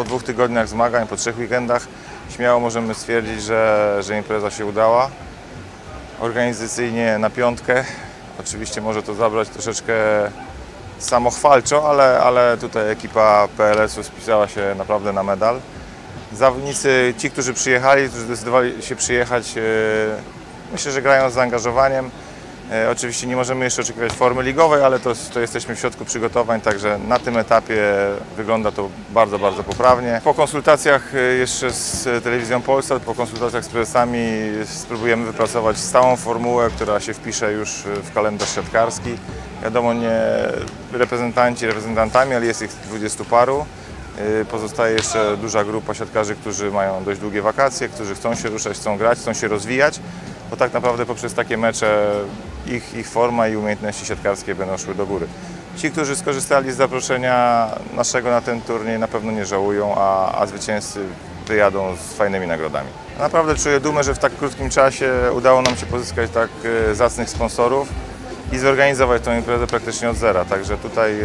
Po 2 tygodniach zmagań, po 3 weekendach śmiało możemy stwierdzić, że impreza się udała. Organizacyjnie na 5. Oczywiście może to zabrać troszeczkę samochwalczo, ale tutaj ekipa PLS-u spisała się naprawdę na medal. Zawodnicy, ci, którzy przyjechali, którzy zdecydowali się przyjechać, myślę, że grają z zaangażowaniem. Oczywiście nie możemy jeszcze oczekiwać formy ligowej, ale to jesteśmy w środku przygotowań, także na tym etapie wygląda to bardzo, bardzo poprawnie. Po konsultacjach jeszcze z Telewizją Polsat, po konsultacjach z prezesami spróbujemy wypracować stałą formułę, która się wpisze już w kalendarz siatkarski. Wiadomo, nie reprezentantami, ale jest ich 20 paru. Pozostaje jeszcze duża grupa siatkarzy, którzy mają dość długie wakacje, którzy chcą się ruszać, chcą grać, chcą się rozwijać, bo tak naprawdę poprzez takie mecze ich forma i umiejętności siatkarskie będą szły do góry. Ci, którzy skorzystali z zaproszenia naszego na ten turniej, na pewno nie żałują, a zwycięzcy wyjadą z fajnymi nagrodami. Naprawdę czuję dumę, że w tak krótkim czasie udało nam się pozyskać tak zacnych sponsorów i zorganizować tę imprezę praktycznie od zera, także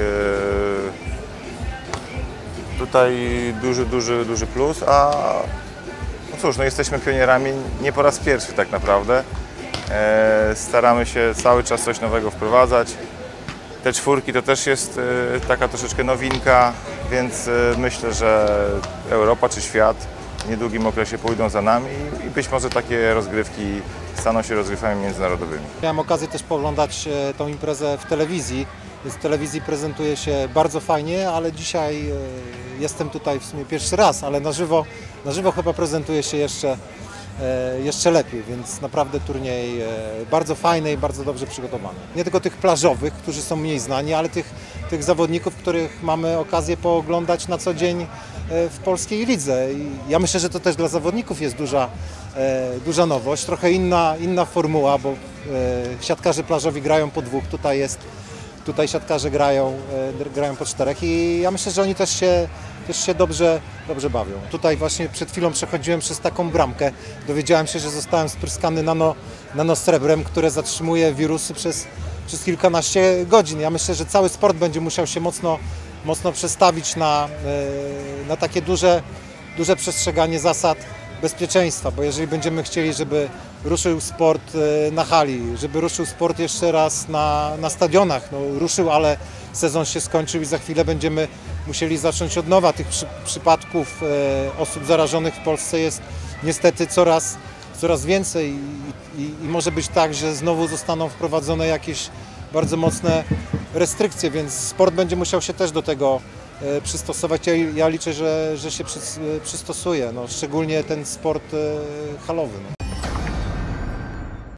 tutaj duży plus, a no cóż, no jesteśmy pionierami nie po raz pierwszy tak naprawdę. Staramy się cały czas coś nowego wprowadzać. Te 4 to też jest taka troszeczkę nowinka, więc myślę, że Europa czy świat w niedługim okresie pójdą za nami i być może takie rozgrywki staną się rozgrywkami międzynarodowymi. Miałem okazję też pooglądać tą imprezę w telewizji. Więc w telewizji prezentuje się bardzo fajnie, ale dzisiaj jestem tutaj w sumie pierwszy raz, ale na żywo chyba prezentuje się jeszcze lepiej, więc naprawdę turniej bardzo fajny i bardzo dobrze przygotowany. Nie tylko tych plażowych, którzy są mniej znani, ale tych zawodników, których mamy okazję pooglądać na co dzień w polskiej lidze. I ja myślę, że to też dla zawodników jest duża nowość, trochę inna formuła, bo siatkarze plażowi grają po 2, tutaj siatkarze grają po 4 i ja myślę, że oni też się dobrze bawią. Tutaj właśnie przed chwilą przechodziłem przez taką bramkę, dowiedziałem się, że zostałem spryskany nanosrebrem, które zatrzymuje wirusy przez kilkanaście godzin. Ja myślę, że cały sport będzie musiał się mocno przestawić na takie duże przestrzeganie zasad bezpieczeństwa, bo jeżeli będziemy chcieli, żeby ruszył sport na hali, żeby ruszył sport jeszcze raz na stadionach, no ruszył, ale sezon się skończył i za chwilę będziemy musieli zacząć od nowa. Tych przypadków osób zarażonych w Polsce jest niestety coraz więcej i może być tak, że znowu zostaną wprowadzone jakieś bardzo mocne restrykcje, więc sport będzie musiał się też do tego przystosować. Ja liczę, że się przystosuje, no, szczególnie ten sport halowy. No.